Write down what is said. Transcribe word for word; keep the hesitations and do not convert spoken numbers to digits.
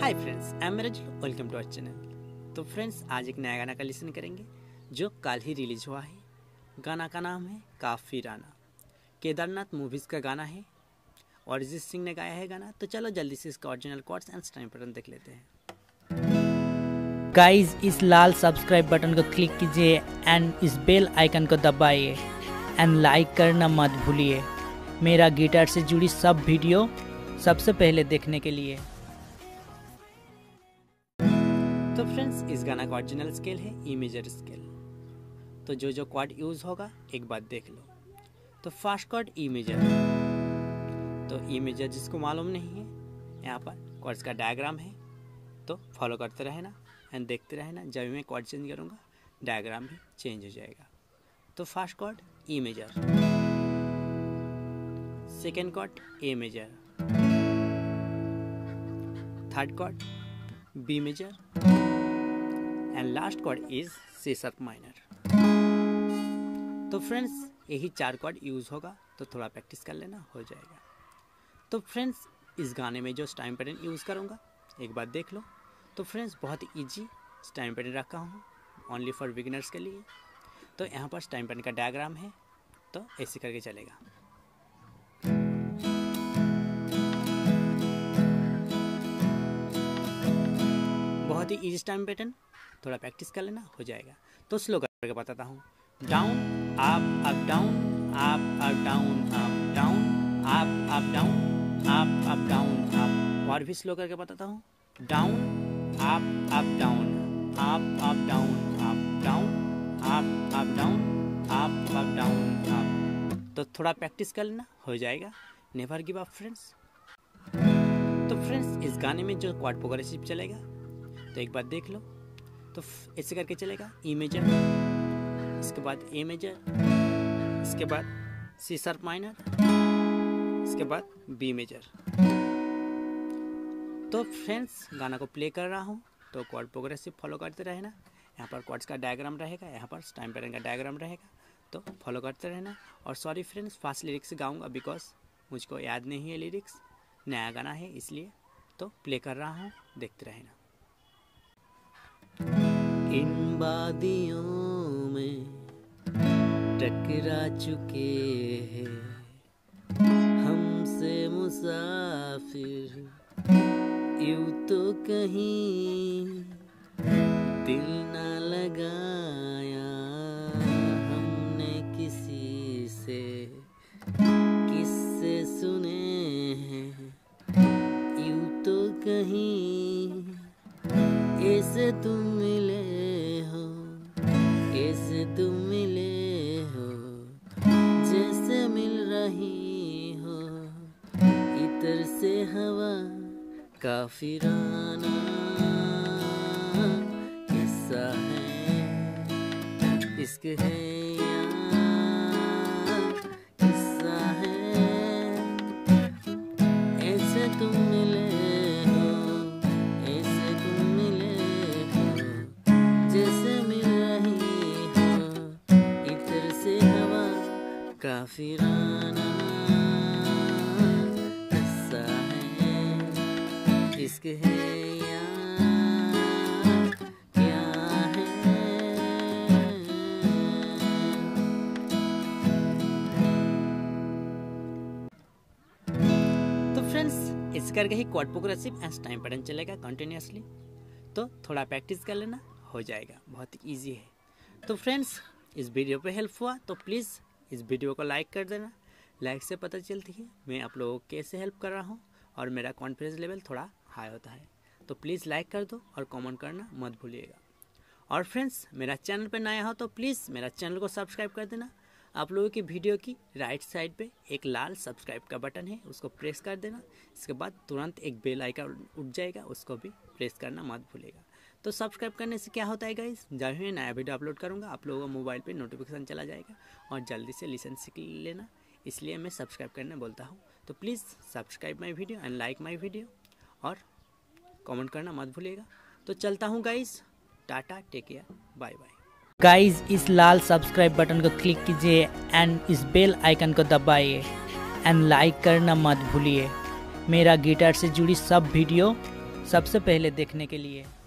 Hi friends, I am Rajal, welcome to our channel. तो friends, आज एक नया गाना का लिसन करेंगे जो कल ही रिलीज हुआ है। गाना का नाम है काफिराना। केदारनाथ मूवीज़ का गाना है और अरिजीत सिंह ने गाया है गाना। तो चलो जल्दी से इसका original chords and time pattern देख लेते हैं। गाइस, इस लाल सब्सक्राइब बटन को क्लिक कीजिए एंड इस बेल आइकन को दबाइए एंड लाइक करना मत भूलिए मेरा गिटार से जुड़ी सब वीडियो सबसे पहले देखने के लिए। तो फ्रेंड्स, इस गाना का ओरिजिनल स्केल है ई मेजर स्केल। तो जो जो कॉर्ड यूज होगा एक बात देख लो। तो फर्स्ट कॉर्ड ई मेजर। तो ई मेजर जिसको मालूम नहीं है, यहाँ पर कॉर्ड्स का डायग्राम है, तो फॉलो करते रहना एंड देखते रहना। जब मैं कॉर्ड चेंज करूँगा डायग्राम भी चेंज हो जाएगा। तो first chord E major, second chord A major, third chord B major and last chord is C sharp minor. तो फ्रेंड्स, यही चार कॉर्ड यूज होगा, तो थोड़ा प्रैक्टिस कर लेना, हो जाएगा। तो फ्रेंड्स, इस गाने में जो टाइम पैटर्न यूज करूँगा एक बार देख लो। तो फ्रेंड्स, बहुत इजी टाइम पैटर्न रखा हूँ ओनली फॉर बिगिनर्स के लिए। तो यहाँ पर टाइम पैटर्न का डायग्राम है, तो ऐसे करके चलेगा। बहुत ही इजी टाइम पैटर्न, थोड़ा प्रैक्टिस कर लेना, हो जाएगा। तो स्लो करके बताता हूँ। Down up up down, up up down, up down, up up down, up up down, up. और भी स्लो करके बताता हूँ। Down up up down, up up down, up down, up up down, up up down, up. तो थोड़ा practice कर लेना, हो जाएगा। Never give up friends. तो फ्रेंड्स, इस गाने में जो क्वार्ट प्रोग्रेसिव चलेगा तो एक बार देख लो। तो ऐसे करके चलेगा ई मेजर, इसके बाद ए मेजर, इसके बाद सी शार्प माइनर, इसके बाद बी मेजर। तो फ्रेंड्स, गाना को प्ले कर रहा हूँ, तो कॉर्ड प्रोग्रेसिव फॉलो करते रहना। यहाँ पर कॉर्ड्स का डायग्राम रहेगा, यहाँ पर टाइम पैटर्न का डायग्राम रहेगा, तो फॉलो करते रहना। और सॉरी फ्रेंड्स, फास्ट लिरिक्स गाऊंगा बिकॉज मुझको याद नहीं है लिरिक्स, नया गाना है इसलिए। तो प्ले कर रहा हूँ, देखते रहना। इन वादियों में टकरा चुके हैं हमसे मुसाफिर, यूं तो कहीं दिल न लगाया हमने किसी से, किससे सुने हैं यूं तो कहीं ऐसे तुम मिले हो, ऐसे तुम मिले हो जैसे मिल रही हो इतर से हवा। काफिराना किस्सा है, इश्क है या किस्सा है, ऐसे तुम मिले हो, ऐसे तुम मिले हो जैसे मिल रही हो इतर से हवा। काफिराना किस्सा है, इश्क है या क्या है। तो फ्रेंड्स, इस करके ही chord progressive and time pattern चलेगा कंटिन्यूसली। तो थोड़ा प्रैक्टिस कर लेना, हो जाएगा, बहुत इजी है। तो फ्रेंड्स, इस वीडियो पे हेल्प हुआ तो प्लीज़ इस वीडियो को लाइक कर देना। लाइक से पता चलती है मैं आप लोगों को कैसे हेल्प कर रहा हूँ और मेरा कॉन्फिडेंस लेवल थोड़ा हाई होता है। तो प्लीज़ लाइक कर दो और कमेंट करना मत भूलिएगा। और फ्रेंड्स, मेरा चैनल पे नया हो तो प्लीज़ मेरा चैनल को सब्सक्राइब कर देना। आप लोगों की वीडियो की राइट साइड पे एक लाल सब्सक्राइब का बटन है, उसको प्रेस कर देना। इसके बाद तुरंत एक बेल आइकन उठ जाएगा, उसको भी प्रेस करना मत भूलिएगा। तो सब्सक्राइब करने से क्या होता है गाइस, जब भी मैं नया वीडियो अपलोड करूँगा आप लोगों को मोबाइल पे नोटिफिकेशन चला जाएगा और जल्दी से लिसन सीख लेना, इसलिए मैं सब्सक्राइब करने बोलता हूँ। तो please subscribe my video and like my video और कमेंट करना मत भूलिएगा। तो चलता हूँ guys, tata, take care, bye bye. Guys, इस लाल सब्सक्राइब बटन को क्लिक कीजिए एंड इस बेल आइकन को दबाइए एंड लाइक करना मत भूलिए मेरा गिटार से जुड़ी सब वीडियो सबसे पहले देखने के लिए।